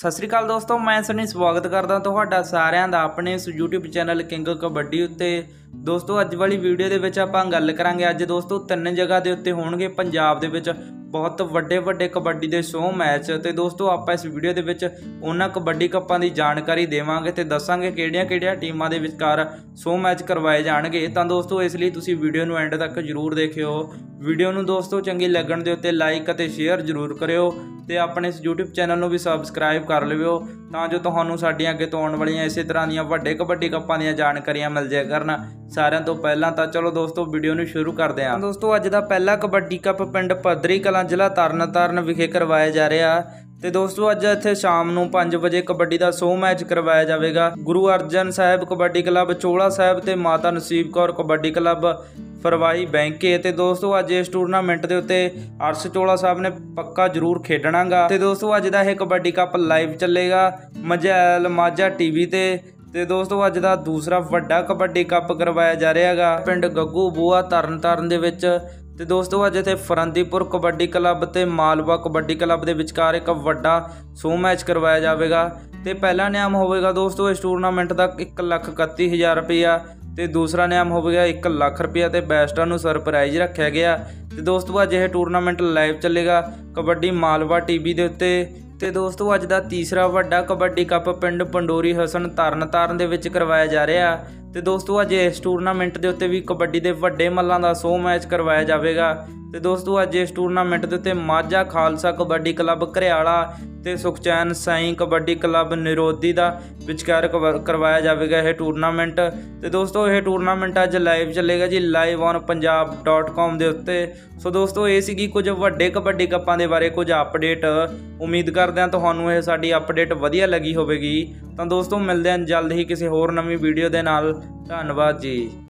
सत श्री अकाल दोस्तों, मैं सनी स्वागत करदा तुहाडा सारिਆਂ ਦਾ ਆਪਣੇ इस यूट्यूब चैनल किंग कबड्डी उत्ते। दोस्तों अज वाली वीडियो दे विच आपां गल करांगे। अज दोस्तों 3 जगह दे उत्ते होणगे पंजाब दे विच बहुत वड्डे कबड्डी दे 100 मैच। तो दोस्तों आपां इस वीडियो दे विच उन्हां कबड्डी कप्पां दी जानकारी देवांगे ते दसांगे किहड़ियां टीमां दे विचकार 100 मैच करवाए जाणगे। तां दोस्तों इसलिए तुसीं वीडियो नूं एंड तक जरूर देखिओ। वीडियो नूं दोस्तों चंगी लगण दे उत्ते लाइक अते शेयर जरूर करिओ ते अपने इस यूट्यूब चैनल नूं भी सबसक्राइब कर लिओ तां जो तुहानूं साडीआं अगे तो आउण वालीआं इसे तरह दीआं वड्डे कबड्डी कप्पां दीआं जानकारियां मिल जाया करन सारिਆਂ तो पहलां। तां चलो दोस्तों वीडियो नूं शुरू करदे हां। दोस्तों अज दा पहला कबड्डी कप पिंड पद्धरी कलां जिला तरनतारन विखे करवाया जा रहा। तो दोस्तों अज इत्थे शाम नूं 5 बजे कबड्डी का 100 मैच करवाया जाएगा। गुरु अर्जन साहिब कबड्डी क्लब चोला साहिब ते माता नसीब कौर कबड्डी क्लब फरवाई बैंके। तो दोस्तों अज इस टूरनामेंट के उत्ते अर्श चोला साहब ने पक्का जरूर खेडना गा। तो दोस्तों अज का यह कबड्डी कप लाइव चलेगा मजैल माझा टीवी ते। तो दोस्तों अज का दूसरा वड्डा कबड्डी कप करवाया जा रहा है पिंड गग्गू बूआ तरनतारन दे विच। तो दोस्तों अज इत्थे फरंदीपुर कबड्डी क्लब ते मालवा कबड्डी क्लब के विचकार एक वड्डा 100 मैच करवाया जाएगा। तो पहला इनाम होगा दोस्तों इस टूरनामेंट का 1,31,000 रुपया। तो दूसरा इनाम होगा 1 लाख रुपया। तो बैस्टां नूं सरप्राइज रखा गया। तो दोस्तों अज यह टूरनामेंट लाइव चलेगा कबड्डी मालवा टीवी के उत्ते। तो दोस्तों अज का तीसरा वड्डा कबड्डी कप पिंड पंडोरी हसन तरनतारन दे विच करवाया जा रहा। तो दोस्तों अज इस टूरनामेंट के उत्ते भी कबड्डी के वड्डे मल्लां का 100 मैच करवाया जाएगा। तो दोस्तों अज इस टूरनामेंट के उत्ते माझा खालसा कबड्डी क्लब घरियाला ते सुखचैन साई कबड्डी क्लब निरोधी का विचकार करवाया जाएगा यह टूरनामेंट। तो दोस्तों यह टूरनामेंट अज लाइव चलेगा जी लाइव ऑन punjab.com के उत्ते। सो दोस्तों ये सी कुछ वड्डे कबड्डी कप्पां दे बारे कुछ अपडेट। उम्मीद करते हैं तुहानूं यह साडी अपडेट वधिया लगी होवेगी। तो दोस्तों मिलते हैं जल्द ही किसी होर नवीं वीडियो के नाल। धन्नवाद जी।